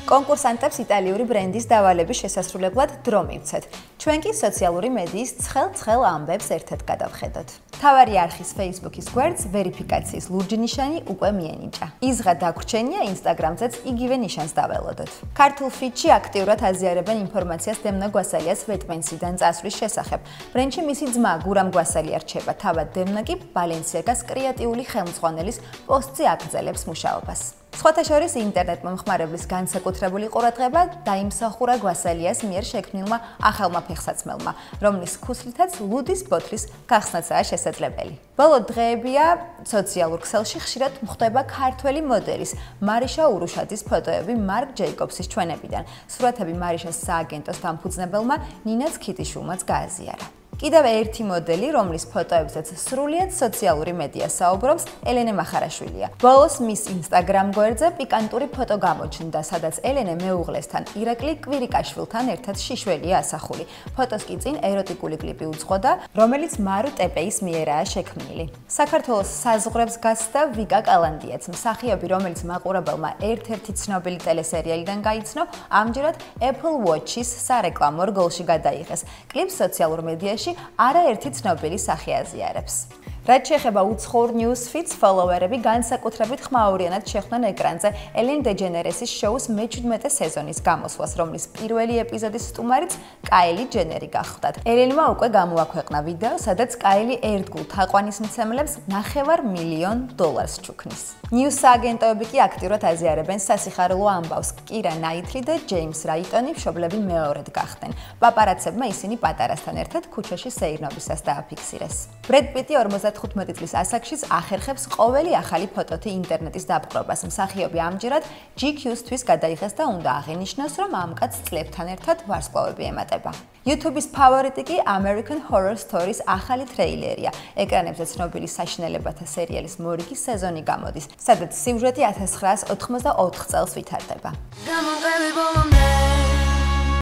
კონკურსანტებს იტალიური ბრენდის დავალების შესასრულებლად დრო მივცეთ. ჩვენ კი სოციალური მედიის ცხელ ამბებს ერთად გადავხედოთ. მთავარი არხის Facebook-ის გვერდს ვერიფიკაციის ლურჯი ნიშანი უკვე მიენიჭა. იზღა დაგვრჩენია Instagram-ზეც იგივე ნიშანს დაველოდოთ. ქართულ ფიდში აქტიურად აზიარებენ ინფორმაციას დემნა გვასალიას ვეტპენსიდან წასვლის შესახებ. ბრენდში მისი ძმა გურამ გვასალია რჩება, თავად დემნა კი ბალენსიაგას კრეატიული ხელმძღვანელის პოსტზე აგრძელებს მუშაობას. სხვათა შორის ინტერნეტ მომხმარებლის განსაკუთრებული ყურადღება დაიმსახურა გვასალიას მიერ შექმნილმა ახალმა ფეხსაცმელმა, რომლის ქუსლითაც ლუდის ბოთლის გახსნაცაა შესაძლებელი. ბოლო დღეებია სოციალურ ქსელში ხშირად გვხვდება ქართველი მოდელის მარიშა ურუშაძის ფოტოები მარკ ჯეიკობსის ჩვენებიდან. სურათები მარიშას სააგენტოს დამფუძნებელმა ნინაც ქიტიშვილმაც გააზიარა. კიდევ ერთი მოდელი, რომლის ფოტოებზეც სრულიად სოციალური მედია საუბრობს, ელენე მახარაშვილია. ბოლოს მის Instagram გვერდზე პიკანტური ფოტო გამოჩნდა, სადაც ელენე მეუღლესთან ირაკლი კვირიკაშვილთან ერთად შიშველია ასახული. ფოტოს კი წინ ეროტიკული კლიპი უძღოდა, რომელიც მარუ ტეპეის მიერაა შექმნილი. საქართველოს საზღვრებს გასცდა ვიკა კალანდიაც, მსახიობი, რომელიც მაყურებელმა ერთ-ერთი ცნობილი ტელესერიალიდან გაიცნო, ამჯერად Apple Watch-ის სარეკლამო რგოლში გადაიღეს. კლიპს სოციალურ მედიაში არაერთი ცნობილი სახე აზიარებს. რაც შეეხება უცხოურ ნიუსფიდს, ფოლოვერები განსაკუთრებით ხმაურიანად შეხვდნენ ეკრანზე ელენ დეჯენერესის შოუს მე-17 სეზონის გამოსვლას, რომლის პირველი ეპიზოდის სტუმარიც კაილი ჯენერი გახლდათ. ელენმა უკვე გამოაქვეყნა ვიდეო, სადაც კაილი ერთგულ თაყვანისმცემლებს $500,000 ჩუქნის. ნიუს სააგენტოები კი აქტიურად აზიარებენ სასიხარულო ამბავს. კირა ნაითლი და ჯეიმს რაიტონი მშობლები მეორედ გახდნენ. პაპარაცებმა ისინი პატარასთან ერთად ქუჩაში სეირნობისას დააფიქსირეს. ბრედ პიტი 55 წლის ასაკშიც ახერხებს ყოველი ახალი ფოტოთი ინტერნეტის დაპყრობას. მსახიობი ამჯერად GQ-სთვის გადაიღეს და უნდა აღინიშნოს, რომ ამ კაცს წლებთან ერთად ვარსკვლავები ემატება. YouTube-ის ფავორიტი კი American Horror Stories ახალი ტრეილერია. ეკრანებზე ცნობილი საშინელებათა სერიალის მორიგი სეზონი გამოდის, სადაც სიუჟეტი 1984 წელს ვითარდება.